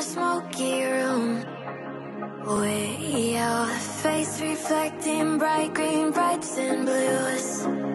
smoky room. Way out, face reflecting bright green, brights and blues.